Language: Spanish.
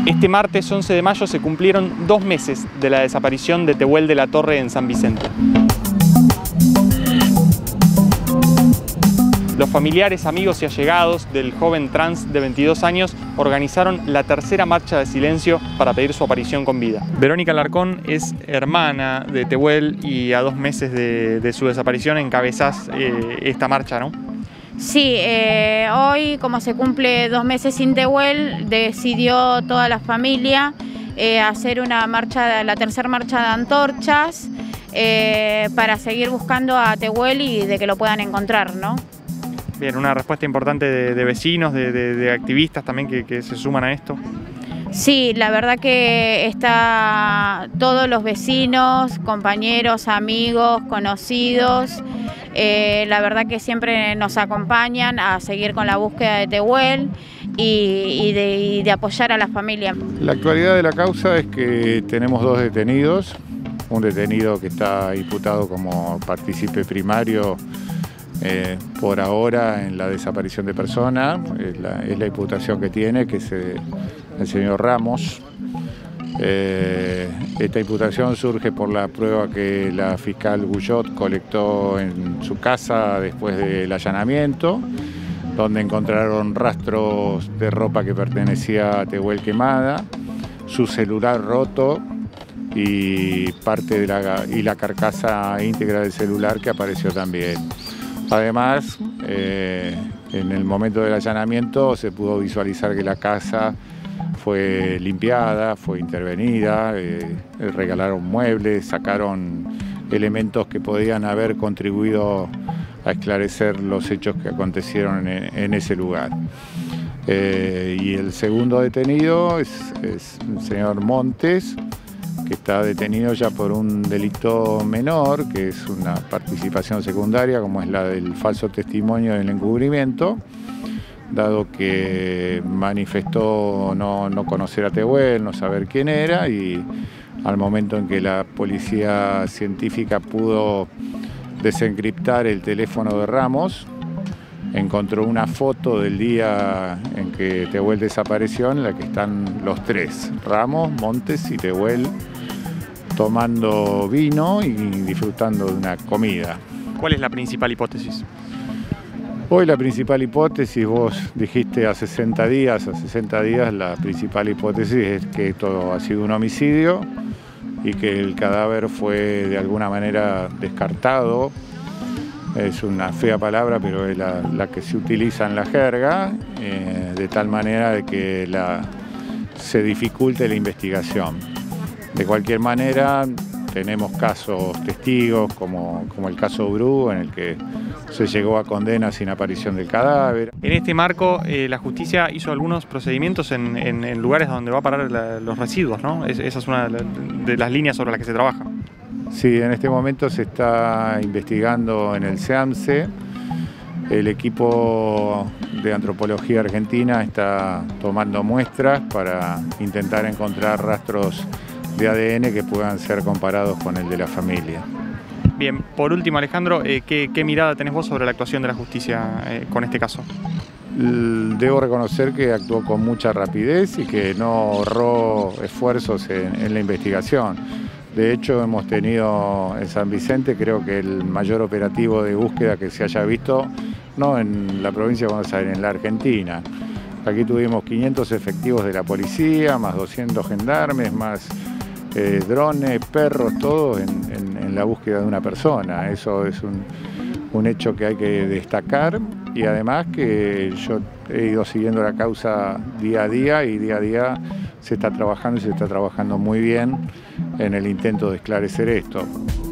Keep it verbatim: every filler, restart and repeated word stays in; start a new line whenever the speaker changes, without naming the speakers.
Este martes once de mayo se cumplieron dos meses de la desaparición de Tehuel de la Torre en San Vicente. Los familiares, amigos y allegados del joven trans de veintidós años organizaron la tercera marcha de silencio para pedir su aparición con vida. Verónica Alarcón es hermana de Tehuel y a dos meses de, de su desaparición encabezás eh, esta marcha, ¿no?
Sí, eh, hoy como se cumple dos meses sin Tehuel, decidió toda la familia eh, hacer una marcha, la tercera marcha de antorchas eh, para seguir buscando a Tehuel y de que lo puedan encontrar, ¿no?
Bien, una respuesta importante de, de vecinos, de, de, de activistas también que, que se suman a esto.
Sí, la verdad que está todos los vecinos, compañeros, amigos, conocidos, eh, la verdad que siempre nos acompañan a seguir con la búsqueda de Tehuel y, y, de, y de apoyar a la familia.
La actualidad de la causa es que tenemos dos detenidos, un detenido que está imputado como partícipe primario Eh, por ahora en la desaparición de personas, es la, es la imputación que tiene, que es eh, el señor Ramos. Eh, esta imputación surge por la prueba que la fiscal Guyot colectó en su casa después del allanamiento, donde encontraron rastros de ropa que pertenecía a Tehuel quemada, su celular roto y parte de la, y la carcasa íntegra del celular que apareció también. Además, eh, en el momento del allanamiento se pudo visualizar que la casa fue limpiada, fue intervenida, eh, regalaron muebles, sacaron elementos que podían haber contribuido a esclarecer los hechos que acontecieron en, en ese lugar. Eh, y el segundo detenido es, es el señor Montes, que está detenido ya por un delito menor, que es una participación secundaria, como es la del falso testimonio en el encubrimiento, dado que manifestó no, no conocer a Tehuel, no saber quién era, y al momento en que la policía científica pudo desencriptar el teléfono de Ramos, encontró una foto del día en que Tehuel desapareció, en la que están los tres, Ramos, Montes y Tehuel, tomando vino y disfrutando de una comida.
¿Cuál es la principal hipótesis?
Hoy la principal hipótesis, vos dijiste a sesenta días, a sesenta días la principal hipótesis es que todo ha sido un homicidio y que el cadáver fue de alguna manera descartado. Es una fea palabra, pero es la, la que se utiliza en la jerga, eh, de tal manera de que la, se dificulte la investigación. De cualquier manera, tenemos casos testigos, como, como el caso Bru, en el que se llegó a condena sin aparición del cadáver.
En este marco, eh, la justicia hizo algunos procedimientos en, en, en lugares donde va a parar la, los residuos, ¿no? Es, esa es una de las líneas sobre las que se trabaja.
Sí, en este momento se está investigando en el SEAMSE. El equipo de antropología argentina está tomando muestras para intentar encontrar rastros de A D N que puedan ser comparados con el de la familia.
Bien, por último, Alejandro, eh, ¿qué, qué mirada tenés vos sobre la actuación de la justicia eh, con este caso?
Debo reconocer que actuó con mucha rapidez y que no ahorró esfuerzos en, en la investigación. De hecho, hemos tenido en San Vicente, creo que el mayor operativo de búsqueda que se haya visto, no en la provincia de Buenos Aires, en la Argentina. Aquí tuvimos quinientos efectivos de la policía, más doscientos gendarmes, más eh, drones, perros, todos en, en, en la búsqueda de una persona. Eso es un, un hecho que hay que destacar, y además que yo he ido siguiendo la causa día a día y día a día se está trabajando y se está trabajando muy bien en el intento de esclarecer esto.